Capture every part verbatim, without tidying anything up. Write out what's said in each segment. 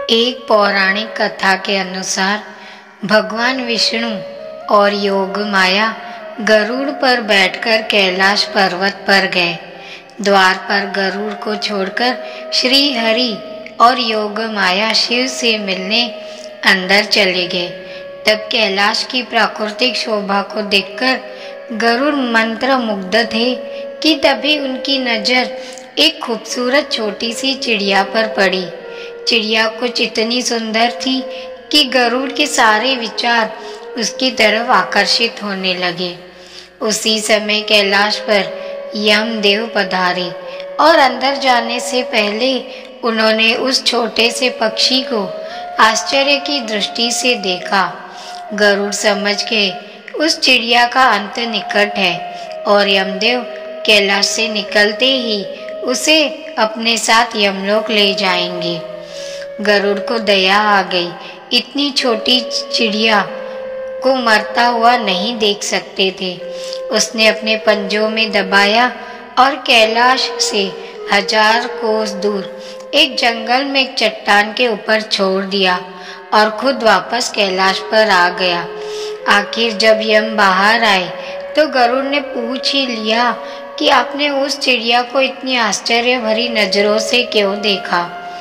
एक पौराणिक कथा के अनुसार भगवान विष्णु और योग माया गरुड़ पर बैठकर कैलाश पर्वत पर गए। द्वार पर गरुड़ को छोड़कर श्री हरि और योग माया शिव से मिलने अंदर चले गए। तब कैलाश की प्राकृतिक शोभा को देखकर गरुड़ मंत्र मुग्ध थे कि तभी उनकी नजर एक खूबसूरत छोटी सी चिड़िया पर पड़ी। चिड़िया कुछ इतनी सुंदर थी कि गरुड़ के सारे विचार उसकी तरफ आकर्षित होने लगे। उसी समय कैलाश पर यमदेव पधारे और अंदर जाने से पहले उन्होंने उस छोटे से पक्षी को आश्चर्य की दृष्टि से देखा। गरुड़ समझ गए उस चिड़िया का अंत निकट है और यमदेव कैलाश से निकलते ही उसे अपने साथ यमलोक ले जाएंगे। गरुड़ को दया आ गई। इतनी छोटी चिड़िया को मरता हुआ नहीं देख सकते थे। उसने अपने पंजों में दबाया और कैलाश से हजार कोस दूर एक जंगल में एक चट्टान के ऊपर छोड़ दिया और खुद वापस कैलाश पर आ गया। आखिर जब यम बाहर आए तो गरुड़ ने पूछ ही लिया कि आपने उस चिड़िया को इतनी आश्चर्य भरी नजरों से क्यों देखा।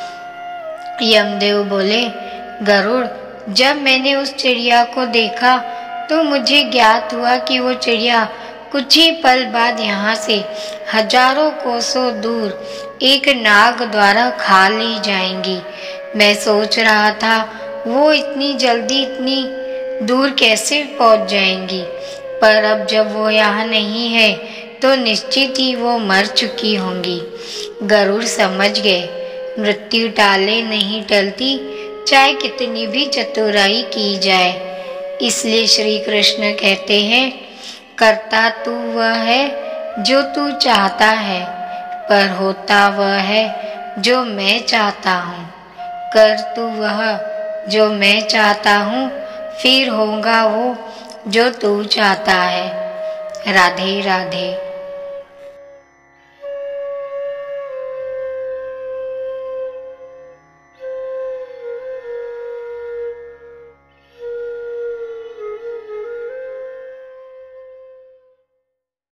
यमदेव बोले, गरुड़, जब मैंने उस चिड़िया को देखा तो मुझे ज्ञात हुआ कि वो चिड़िया कुछ ही पल बाद यहाँ से हजारों कोसों दूर एक नाग द्वारा खा ली जाएंगी। मैं सोच रहा था वो इतनी जल्दी इतनी दूर कैसे पहुँच जाएंगी, पर अब जब वो यहाँ नहीं है तो निश्चित ही वो मर चुकी होंगी। गरुड़ समझ गए मृत्यु टाले नहीं टलती, चाहे कितनी भी चतुराई की जाए। इसलिए श्री कृष्ण कहते हैं, करता तू वह है जो तू चाहता है, पर होता वह है जो मैं चाहता हूँ। कर तू वह जो मैं चाहता हूँ, फिर होगा वो जो तू चाहता है। राधे राधे।